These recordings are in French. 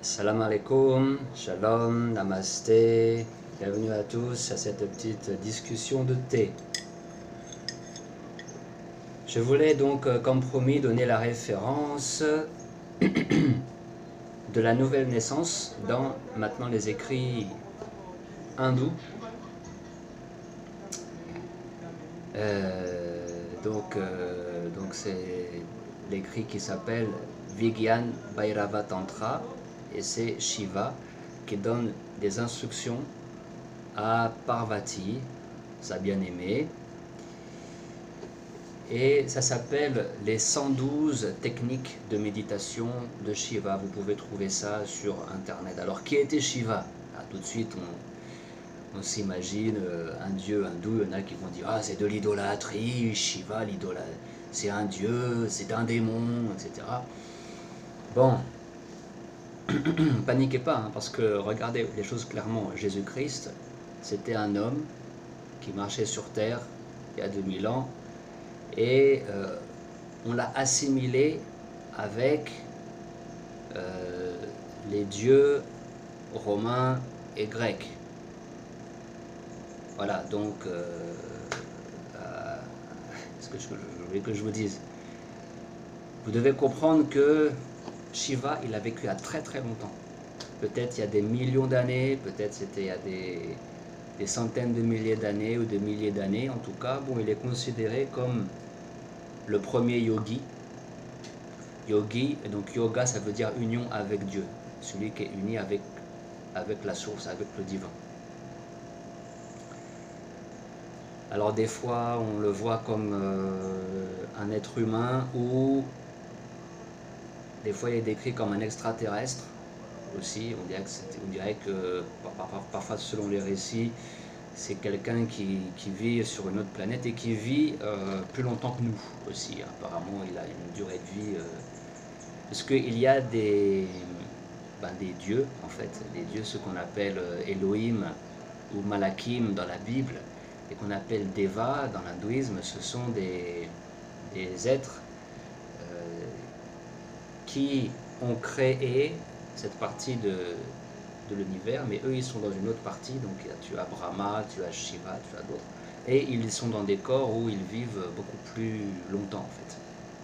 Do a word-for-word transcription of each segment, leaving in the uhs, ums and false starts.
Salam alaikum, shalom, namasté, bienvenue à tous à cette petite discussion de thé. Je voulais donc, comme promis, donner la référence de la nouvelle naissance dans maintenant les écrits hindous. Euh, donc, euh, donc c'est l'écrit qui s'appelle Vigyan Bhairava Tantra, et c'est Shiva qui donne des instructions à Parvati, sa bien-aimée, et ça s'appelle les cent douze techniques de méditation de Shiva. Vous pouvez trouver ça sur internet. Alors qui était Shiva? Là, tout de suite on, on s'imagine un dieu hindou. Il y en a qui vont dire ah c'est de l'idolâtrie, Shiva l'idolâtre, c'est un dieu, c'est un démon, et cetera. Bon, paniquez pas, hein, parce que regardez les choses clairement. Jésus-Christ, c'était un homme qui marchait sur terre il y a deux mille ans, et euh, on l'a assimilé avec euh, les dieux romains et grecs. Voilà, donc, euh, euh, ce que je, je voulais que je vous dise, vous devez comprendre que Shiva, il a vécu à très très longtemps. Peut-être il y a des millions d'années, peut-être c'était il y a des, des centaines de milliers d'années ou des milliers d'années. En tout cas, bon, il est considéré comme le premier yogi. Yogi, donc yoga, ça veut dire union avec Dieu, celui qui est uni avec, avec la source, avec le divin. Alors des fois, on le voit comme euh, un être humain, ou des fois il est décrit comme un extraterrestre aussi. On dirait que, on dirait que parfois, selon les récits, c'est quelqu'un qui, qui vit sur une autre planète et qui vit euh, plus longtemps que nous aussi. Apparemment, il a une durée de vie. Euh, parce qu'il y a des, ben, des dieux, en fait, des dieux, ce qu'on appelle Elohim ou Malakim dans la Bible, et qu'on appelle Deva dans l'hindouisme. Ce sont des, des êtres euh, qui ont créé cette partie de, de l'univers, mais eux ils sont dans une autre partie. Donc tu as Brahma, tu as Shiva, tu as d'autres, et ils sont dans des corps où ils vivent beaucoup plus longtemps en fait.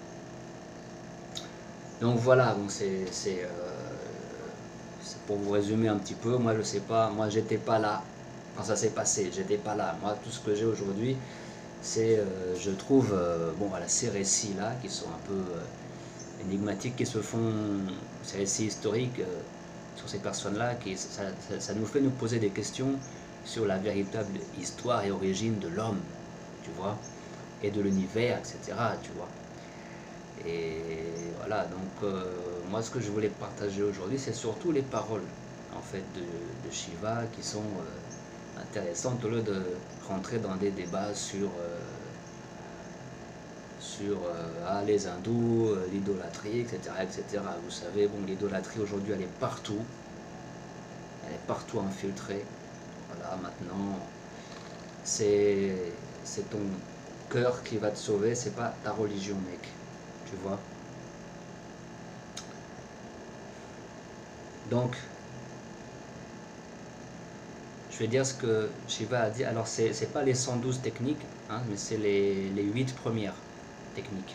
Donc voilà, donc c'est euh, pour vous résumer un petit peu. Moi je sais pas, moi j'étais pas là quand ça s'est passé, j'étais pas là. Moi tout ce que j'ai aujourd'hui, c'est euh, je trouve euh, bon voilà ces récits là qui sont un peu euh, énigmatiques, qui se font, ces récits historiques euh, sur ces personnes-là, qui ça, ça, ça nous fait nous poser des questions sur la véritable histoire et origine de l'homme, tu vois, et de l'univers, et cetera. Tu vois. Et voilà, donc euh, moi ce que je voulais partager aujourd'hui, c'est surtout les paroles en fait de, de Shiva qui sont euh, intéressantes, au lieu de rentrer dans des débats sur euh, sur euh, ah, les hindous, euh, l'idolâtrie, et cetera, et cetera. Vous savez, bon, l'idolâtrie aujourd'hui, elle est partout. Elle est partout infiltrée. Voilà, maintenant, c'est ton cœur qui va te sauver, c'est pas ta religion, mec. Tu vois. Donc, je vais dire ce que Shiva a dit. Alors, c'est pas les cent douze techniques, hein, mais c'est les, les huit premières techniques.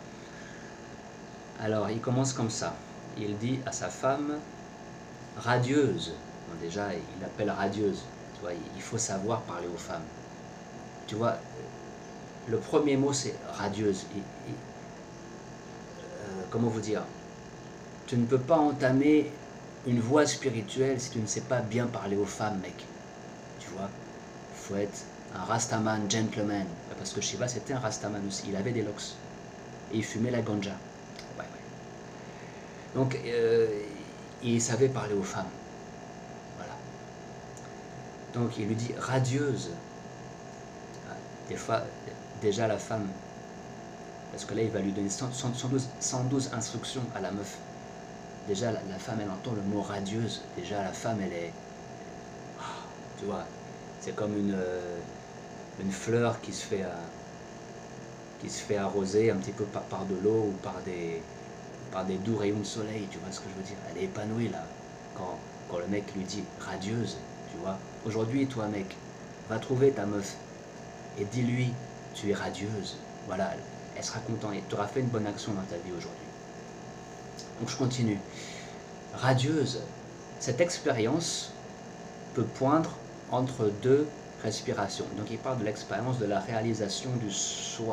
Alors, il commence comme ça. Il dit à sa femme radieuse. Bon, déjà, il appelle radieuse. Tu vois, il faut savoir parler aux femmes. Tu vois, le premier mot, c'est radieuse. Et, et, euh, comment vous dire? Tu ne peux pas entamer une voie spirituelle si tu ne sais pas bien parler aux femmes, mec. Tu vois, il faut être un rastaman gentleman. Parce que Shiva, c'était un rastaman aussi. Il avait des locks. Et il fumait la ganja. Ouais, ouais. Donc, euh, il savait parler aux femmes. Voilà. Donc, il lui dit radieuse. Des fois, déjà la femme, parce que là, il va lui donner cent douze, cent douze instructions à la meuf. Déjà, la, la femme, elle entend le mot radieuse. Déjà, la femme, elle est... Tu vois, c'est comme une, une fleur qui se fait... qui se fait arroser un petit peu par, par de l'eau ou par des, par des doux rayons de soleil, tu vois ce que je veux dire? Elle est épanouie là. quand, quand le mec lui dit radieuse, tu vois. Aujourd'hui, toi mec, va trouver ta meuf et dis-lui, tu es radieuse. Voilà, elle sera contente et tu auras fait une bonne action dans ta vie aujourd'hui. Donc je continue. Radieuse, cette expérience peut poindre entre deux respirations. Donc il parle de l'expérience de la réalisation du soi,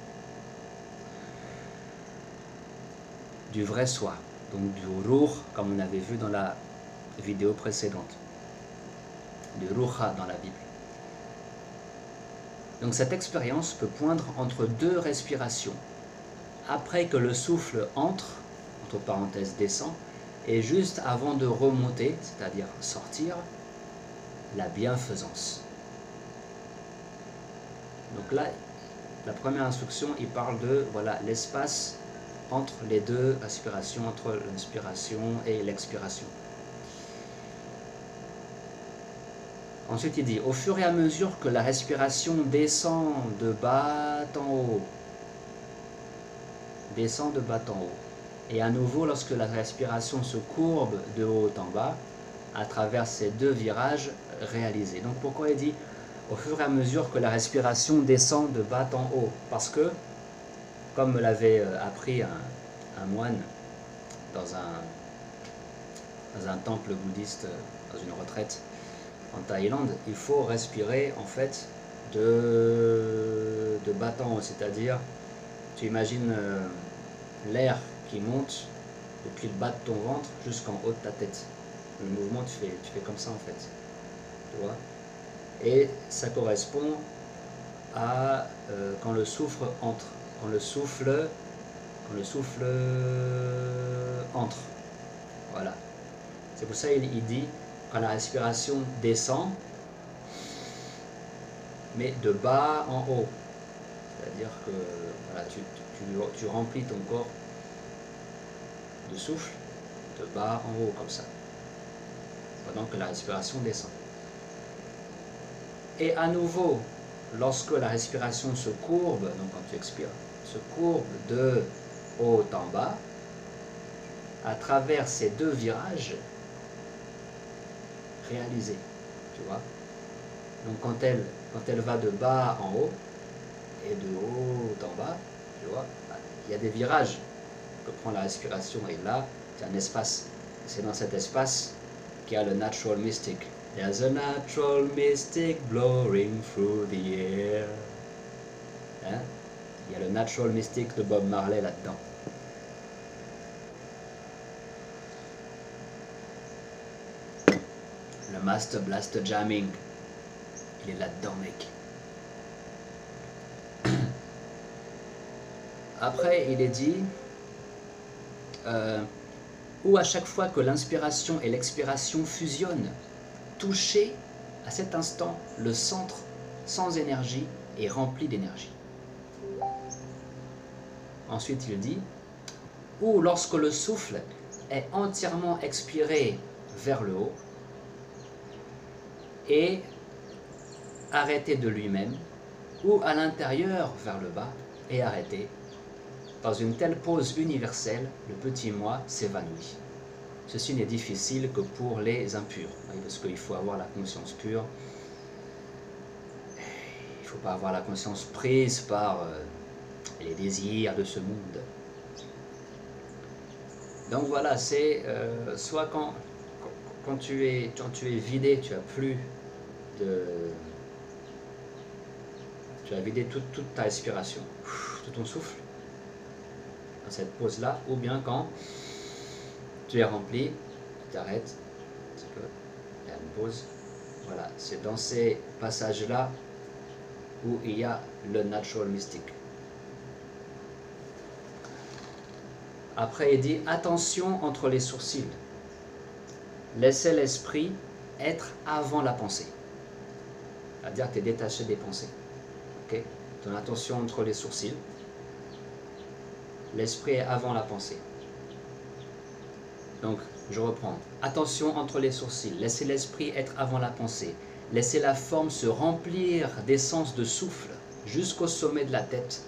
du vrai soi, donc du ruh, comme on avait vu dans la vidéo précédente, du ruha dans la Bible. Donc cette expérience peut poindre entre deux respirations, après que le souffle entre, entre parenthèses descend, et juste avant de remonter, c'est-à-dire sortir, la bienfaisance. Donc là, la première instruction, il parle de voilà l'espace entre les deux respirations, entre l'inspiration et l'expiration. Ensuite, il dit, au fur et à mesure que la respiration descend de bas en haut, descend de bas en haut, et à nouveau lorsque la respiration se courbe de haut en bas, à travers ces deux virages réalisés. Donc pourquoi il dit au fur et à mesure que la respiration descend de bas en haut? Parce que, comme me l'avait appris un, un moine dans un, dans un temple bouddhiste, dans une retraite en Thaïlande, il faut respirer en fait de, de bas en haut, c'est-à-dire tu imagines euh, l'air qui monte depuis le bas de ton ventre jusqu'en haut de ta tête. Le mouvement tu fais, tu fais comme ça en fait, tu vois. Et ça correspond à euh, quand le souffle entre, quand le souffle, quand le souffle entre, voilà. C'est pour ça qu'il il dit quand la respiration descend, mais de bas en haut, c'est-à-dire que voilà, tu, tu, tu remplis ton corps de souffle de bas en haut comme ça, pendant que la respiration descend. Et à nouveau, lorsque la respiration se courbe, donc quand tu expires, se courbe de haut en bas, à travers ces deux virages réalisés, tu vois. Donc quand elle, quand elle va de bas en haut et de haut en bas, tu vois, il y a des virages que prend la respiration et là, c'est un espace. C'est dans cet espace qu'il y a le natural mystic. There's a natural mystic blowing through the air. Hein? Il y a le natural mystic de Bob Marley là-dedans. Le Master Blaster Jamming, il est là-dedans, mec. Après, il est dit, euh, où à chaque fois que l'inspiration et l'expiration fusionnent, toucher à cet instant le centre sans énergie et rempli d'énergie. Ensuite, il dit, ou lorsque le souffle est entièrement expiré vers le haut et arrêté de lui-même, ou à l'intérieur vers le bas et arrêté. Dans une telle pause universelle, le petit moi s'évanouit. Ceci n'est difficile que pour les impurs, parce qu'il faut avoir la conscience pure. Il ne faut pas avoir la conscience prise par euh, les désirs de ce monde. Donc voilà, c'est euh, soit quand, quand, tu es, quand tu es vidé, tu as plus de... Tu as vidé toute, toute ta respiration, tout ton souffle, dans cette pause-là, ou bien quand tu es rempli, tu t'arrêtes un petit peu, il y a une pause. Voilà, c'est dans ces passages-là où il y a le natural mystic. Après, il dit attention entre les sourcils. Laissez l'esprit être avant la pensée. C'est-à-dire que tu es détaché des pensées. Okay? Ton attention entre les sourcils. L'esprit est avant la pensée. Donc, je reprends. Attention entre les sourcils. Laissez l'esprit être avant la pensée. Laissez la forme se remplir d'essence de souffle jusqu'au sommet de la tête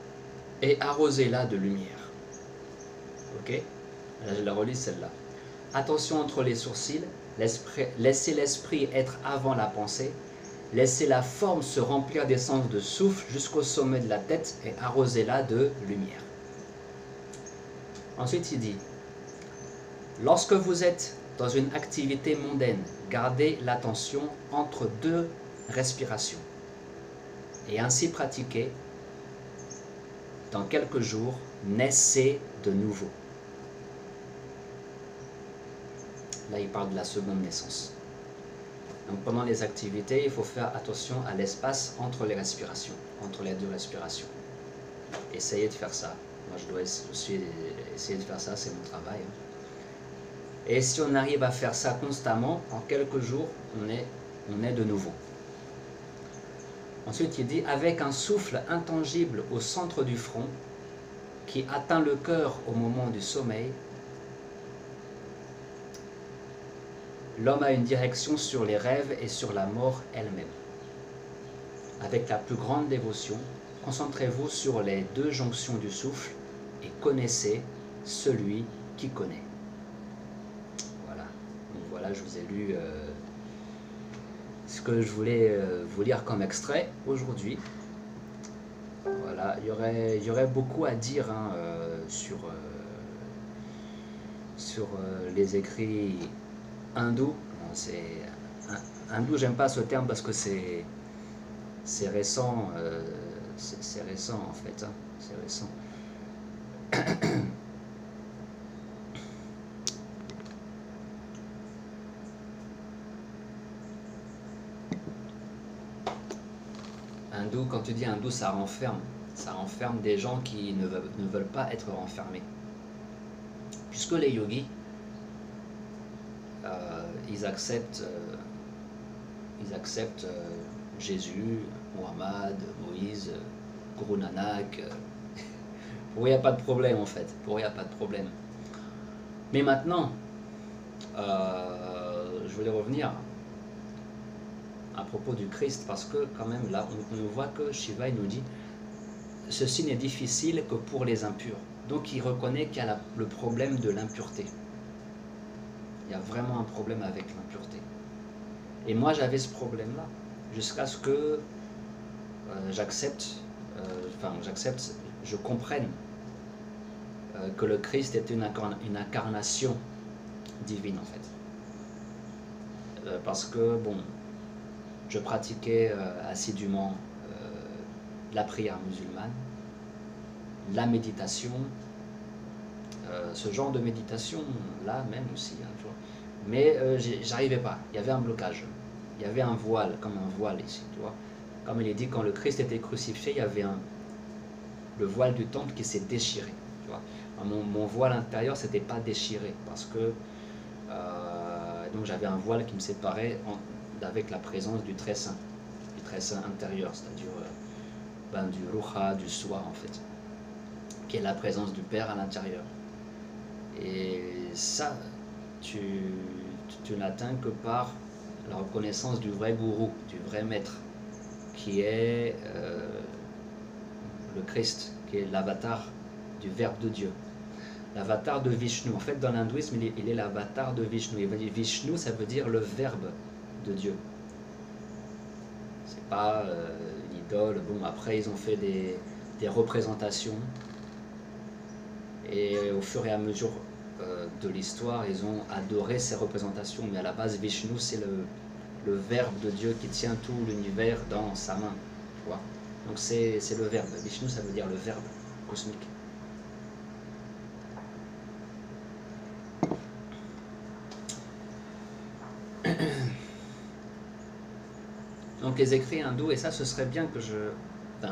et arrosez-la de lumière. Ok? Là, je la relis celle-là. attention entre les sourcils, laissez l'esprit être avant la pensée, laissez la forme se remplir d'essence de souffle jusqu'au sommet de la tête et arrosez-la de lumière. Ensuite il dit, lorsque vous êtes dans une activité mondaine, gardez l'attention entre deux respirations et ainsi pratiquez. Dans quelques jours, naissez de nouveau. Là, il parle de la seconde naissance. Donc, pendant les activités, il faut faire attention à l'espace entre les respirations, entre les deux respirations. Essayez de faire ça. Moi, je dois aussi essayer de faire ça, c'est mon travail. Et si on arrive à faire ça constamment, en quelques jours, on est, on est de nouveau. Ensuite, il dit, avec un souffle intangible au centre du front, qui atteint le cœur au moment du sommeil, l'homme a une direction sur les rêves et sur la mort elle-même. Avec la plus grande dévotion, concentrez-vous sur les deux jonctions du souffle et connaissez celui qui connaît. Voilà, donc voilà, je vous ai lu euh, ce que je voulais euh, vous lire comme extrait aujourd'hui. Voilà, il y aurait, il y aurait beaucoup à dire hein, euh, sur, euh, sur euh, les écrits hindous. Bon, c'est hindou, j'aime pas ce terme parce que c'est c'est récent, euh, c'est récent en fait, hein, c'est récent. Hindou, quand tu dis hindou, ça renferme. Ça renferme des gens qui ne veulent, ne veulent pas être renfermés. Puisque les yogis, euh, ils acceptent, euh, ils acceptent euh, Jésus, Muhammad, Moïse, Guru Nanak. Euh, pour eux, il n'y a pas de problème en fait. Pour eux, il n'y a pas de problème. Mais maintenant, euh, je voulais revenir à propos du Christ, parce que quand même là, on, on voit que Shiva il nous dit ceci n'est difficile que pour les impurs. Donc il reconnaît qu'il y a la, le problème de l'impureté. Il y a vraiment un problème avec l'impureté. Et moi j'avais ce problème-là, jusqu'à ce que euh, j'accepte, euh, enfin j'accepte, je comprenne euh, que le Christ est une, incarn une incarnation divine en fait. Euh, parce que bon, je pratiquais euh, assidûment la prière musulmane, la méditation, euh, ce genre de méditation là même aussi, hein, tu vois. Mais euh, j'arrivais pas, il y avait un blocage, il y avait un voile, comme un voile ici, tu vois. Comme il est dit, quand le Christ était crucifié, il y avait un, le voile du temple qui s'est déchiré, tu vois. Mon, mon voile intérieur s'était pas déchiré, parce que euh, donc j'avais un voile qui me séparait en, avec la présence du très saint, du très saint intérieur, c'est-à-dire euh, Ben, du Ruha, du soi en fait, qui est la présence du Père à l'intérieur. Et ça, tu, tu, tu n'atteins que par la reconnaissance du vrai gourou, du vrai maître, qui est euh, le Christ, qui est l'avatar du Verbe de Dieu. L'avatar de Vishnu. En fait, dans l'hindouisme, il est, il est l'avatar de Vishnu. Il veut dire Vishnu, ça veut dire le Verbe de Dieu. C'est pas... Euh, Bon, après ils ont fait des, des représentations et au fur et à mesure euh, de l'histoire ils ont adoré ces représentations, mais à la base Vishnu c'est le, le Verbe de Dieu qui tient tout l'univers dans sa main, tu vois. Donc c'est le Verbe, Vishnu ça veut dire le Verbe cosmique. Donc les écrits hindous, et ça ce serait bien que je, enfin,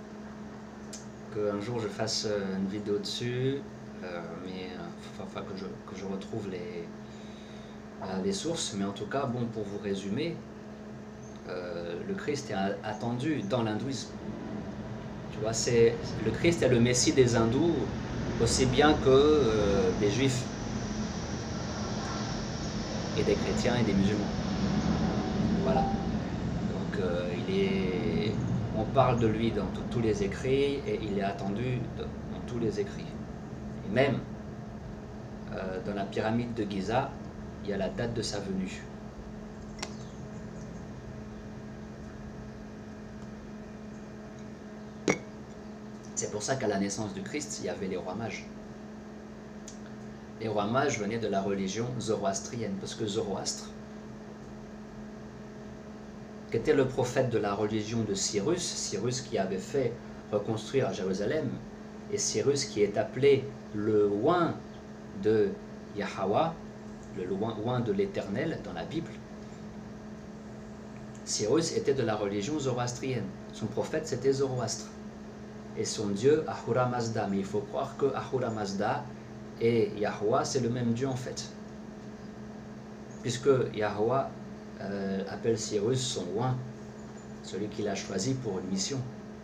qu'un jour je fasse une vidéo dessus, euh, mais euh, enfin que je, que je retrouve les, euh, les sources, mais en tout cas, bon, pour vous résumer, euh, le Christ est attendu dans l'hindouisme. Tu vois, c'est, le Christ est le Messie des hindous, aussi bien que euh, des juifs, et des chrétiens et des musulmans. Voilà. Euh, il est, on parle de lui dans tous les écrits et il est attendu dans tous les écrits. Et même, euh, euh, dans la pyramide de Giza, il y a la date de sa venue. C'est pour ça qu'à la naissance du Christ, il y avait les rois mages. Les rois mages venaient de la religion zoroastrienne, parce que Zoroastre, qui était le prophète de la religion de Cyrus, Cyrus qui avait fait reconstruire Jérusalem, et Cyrus qui est appelé le oint de Yahweh, le oint de l'Éternel dans la Bible. Cyrus était de la religion zoroastrienne. Son prophète, c'était Zoroastre. Et son dieu, Ahura Mazda. Mais il faut croire que Ahura Mazda et Yahweh, c'est le même dieu en fait. Puisque Yahweh euh, appelle Cyrus son oint, celui qu'il a choisi pour une mission.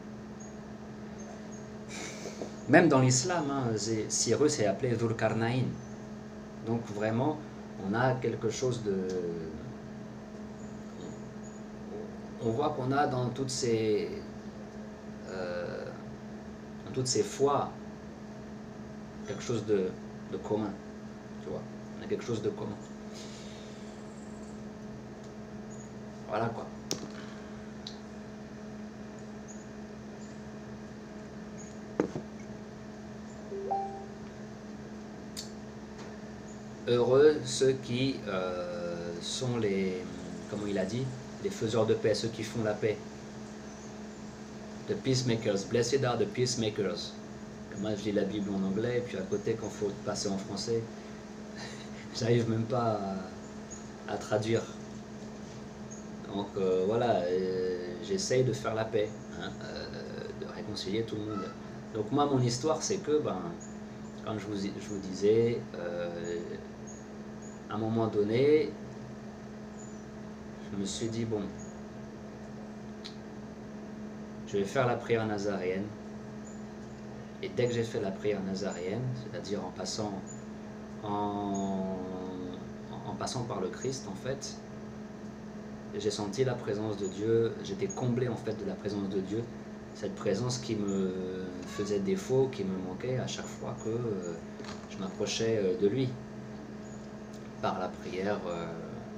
Même dans l'islam, hein, Cyrus est appelé Dhul-Qarnayn. Donc vraiment, on a quelque chose de... On voit qu'on a dans toutes ces... Euh, dans toutes ces foi quelque chose de, de commun, tu vois, on a quelque chose de commun. Voilà quoi. Heureux ceux qui euh, sont les, comment il a dit, les faiseurs de paix, ceux qui font la paix. The peacemakers, blessed are the peacemakers. Moi je lis la Bible en anglais, et puis à côté quand il faut passer en français, j'arrive même pas à, à traduire. Donc euh, voilà, euh, j'essaye de faire la paix, hein, euh, de réconcilier tout le monde. Donc moi mon histoire c'est que, ben, comme je vous, je vous disais, euh, à un moment donné, je me suis dit bon, je vais faire la prière nazaréenne. Et dès que j'ai fait la prière nazaréenne, c'est-à-dire en passant, en, en passant par le Christ, en fait, j'ai senti la présence de Dieu, j'étais comblé en fait de la présence de Dieu, cette présence qui me faisait défaut, qui me manquait à chaque fois que euh, je m'approchais de lui, par la prière euh,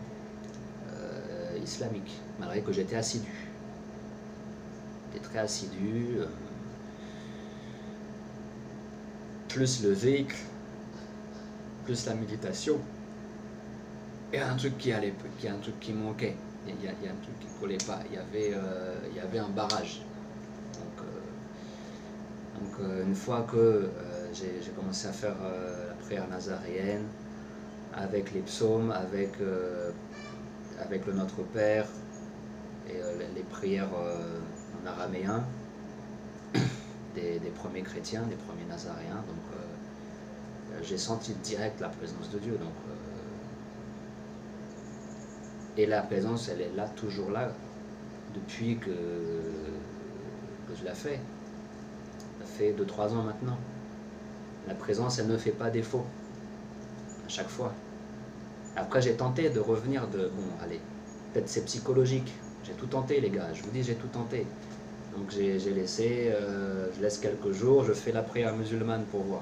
euh, islamique, malgré que j'étais assidu. J'étais très assidu. Euh, plus le véhicule, plus la méditation, et un truc qui allait, qui un truc qui manquait, il y a, il y a un truc qui collait pas, il y avait, euh, il y avait un barrage. Donc, euh, donc euh, une fois que euh, j'ai commencé à faire euh, la prière nazaréenne, avec les psaumes, avec, euh, avec le Notre Père, et euh, les prières euh, en araméen, Des, des premiers chrétiens, des premiers nazaréens, donc euh, j'ai senti direct la présence de Dieu. Donc, euh, et la présence, elle est là, toujours là, depuis que, que je la fais. Ça fait deux trois ans maintenant. La présence, elle ne fait pas défaut, à chaque fois. Après, j'ai tenté de revenir de... Bon, allez, peut-être c'est psychologique. J'ai tout tenté, les gars, je vous dis, j'ai tout tenté. Donc j'ai laissé, euh, je laisse quelques jours, je fais la prière musulmane pour voir.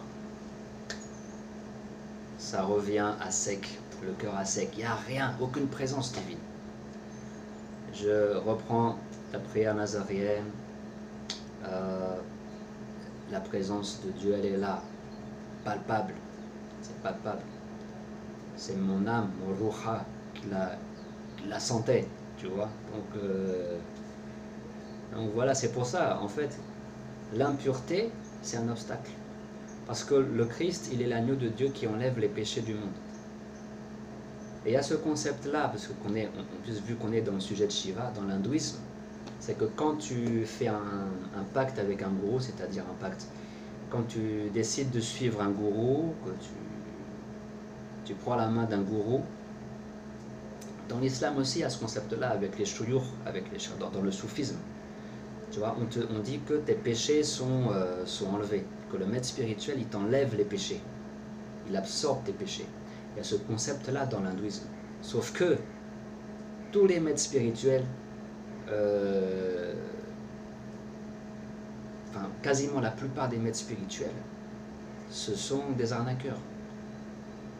Ça revient à sec, le cœur à sec, il n'y a rien, aucune présence divine. Je reprends la prière nazaréenne, euh, la présence de Dieu, elle est là, palpable, c'est palpable. C'est mon âme, mon ruha, qui la, qui la sentait, tu vois. Donc... Euh, Donc voilà, c'est pour ça, en fait, l'impureté, c'est un obstacle. Parce que le Christ, il est l'agneau de Dieu qui enlève les péchés du monde. Et il y a ce concept-là, parce qu'on est, en plus, vu qu'on est dans le sujet de Shiva, dans l'hindouisme, c'est que quand tu fais un, un pacte avec un gourou, c'est-à-dire un pacte, quand tu décides de suivre un gourou, que tu, tu prends la main d'un gourou, dans l'islam aussi, il y a ce concept-là avec les shuyukh, avec les, dans, dans le soufisme. Tu vois, on, te, on dit que tes péchés sont, euh, sont enlevés, que le maître spirituel, il t'enlève les péchés, il absorbe tes péchés. Il y a ce concept-là dans l'hindouisme. Sauf que tous les maîtres spirituels, euh, enfin quasiment la plupart des maîtres spirituels, ce sont des arnaqueurs.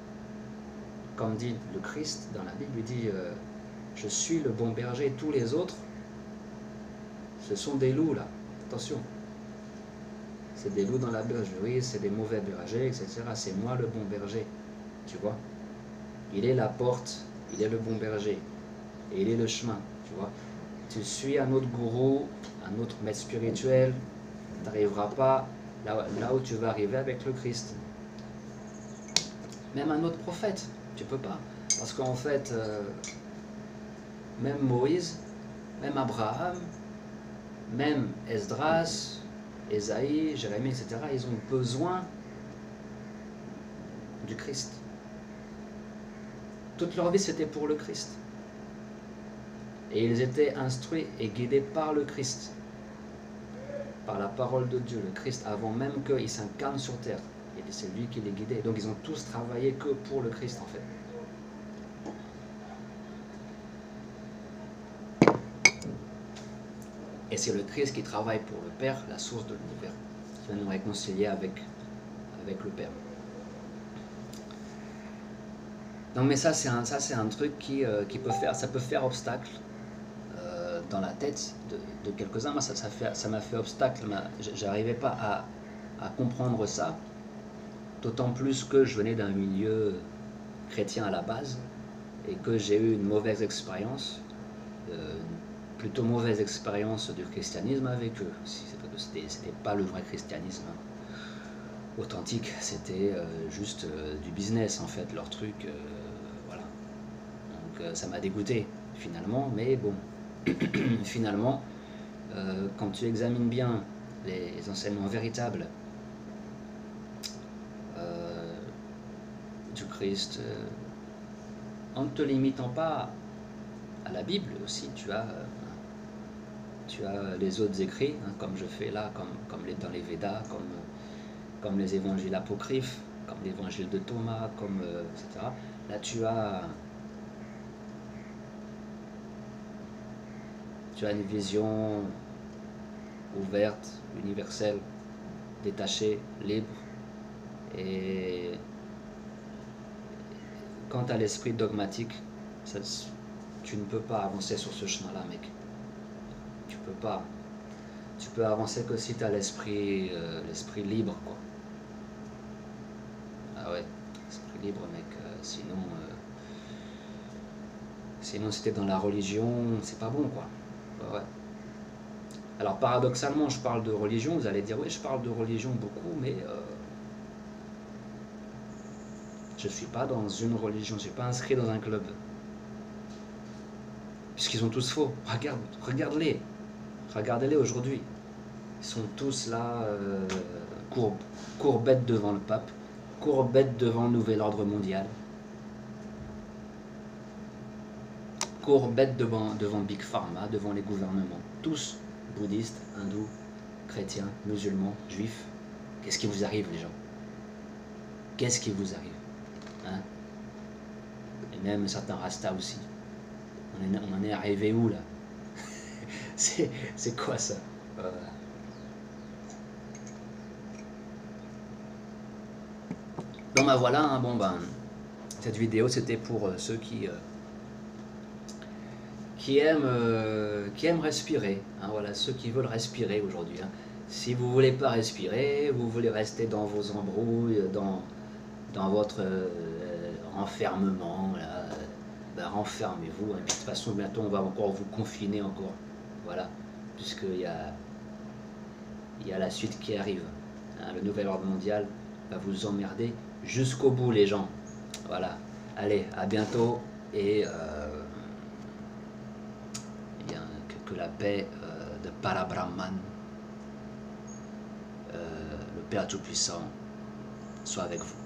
comme dit le Christ dans la Bible, il dit euh, je suis le bon berger, tous les autres, ce sont des loups là, attention. C'est des loups dans la bergerie, c'est des mauvais bergers, et cetera. C'est moi le bon berger, tu vois. Il est la porte, il est le bon berger, et il est le chemin, tu vois. Tu suis un autre gourou, un autre maître spirituel, tu n'arriveras pas là, là où tu vas arriver avec le Christ. Même un autre prophète, tu peux pas. Parce qu'en fait, euh, même Moïse, même Abraham, même Esdras, Ésaïe, Jérémie, et cetera, ils ont besoin du Christ. Toute leur vie, c'était pour le Christ. Et ils étaient instruits et guidés par le Christ, par la parole de Dieu, le Christ, avant même qu'il s'incarne sur terre. Et c'est lui qui les guidait. Donc ils ont tous travaillé que pour le Christ, en fait. Et c'est le Christ qui travaille pour le Père, la source de l'univers, qui va nous réconcilier avec, avec le Père. Non mais ça c'est un, ça, c'est un truc qui, euh, qui peut faire, ça peut faire obstacle euh, dans la tête de, de quelques-uns. Moi ça, ça, fait, ça m'a fait obstacle, j'arrivais pas à, à comprendre ça, d'autant plus que je venais d'un milieu chrétien à la base et que j'ai eu une mauvaise expérience, euh, plutôt mauvaise expérience du christianisme avec eux. C'était, c'était pas le vrai christianisme hein, authentique, c'était euh, juste euh, du business en fait, leur truc, euh, voilà. Donc euh, ça m'a dégoûté finalement, mais bon, finalement, euh, quand tu examines bien les enseignements véritables euh, du Christ, euh, en ne te limitant pas à la Bible aussi, tu as euh, tu as les autres écrits, hein, comme je fais là, comme, comme les, dans les Védas, comme, comme les évangiles apocryphes, comme l'évangile de Thomas, comme, euh, et cetera. Là, tu as, tu as une vision ouverte, universelle, détachée, libre. Et quant à l'esprit dogmatique, ça, tu ne peux pas avancer sur ce chemin-là, mec. Tu peux pas. Tu peux avancer que si tu as l'esprit euh, l'esprit libre, quoi. Ah ouais, l'esprit libre, mec. Euh, sinon, euh, sinon, si t'es dans la religion, c'est pas bon, quoi. Ouais, ouais. Alors, paradoxalement, je parle de religion. Vous allez dire, oui, je parle de religion beaucoup, mais euh, je suis pas dans une religion. Je suis pas inscrit dans un club. Puisqu'ils sont tous faux. Regarde, regarde-les. Regardez-les aujourd'hui. Ils sont tous là, euh, courbes, courbettes devant le pape, courbettes devant le nouvel ordre mondial, courbettes devant, devant Big Pharma, devant les gouvernements. Tous bouddhistes, hindous, chrétiens, musulmans, juifs. Qu'est-ce qui vous arrive, les gens? Qu'est-ce qui vous arrive hein? Et même certains rastas aussi. On, est, on en est arrivé où, là? C'est quoi ça? euh... Bon ben voilà, hein, bon ben cette vidéo c'était pour euh, ceux qui euh, qui aiment euh, qui aiment respirer, hein, voilà, ceux qui veulent respirer aujourd'hui. Hein. Si vous voulez pas respirer, vous voulez rester dans vos embrouilles, dans dans votre euh, enfermement, là, ben renfermez-vous. Hein. De toute façon, bientôt on va encore vous confiner encore. Voilà, puisqu'il y a, il y a la suite qui arrive. Hein, le nouvel ordre mondial va vous emmerder jusqu'au bout, les gens. Voilà, allez, à bientôt, et, euh, et bien, que, que la paix euh, de Parabrahman, euh, le Père Tout-Puissant, soit avec vous.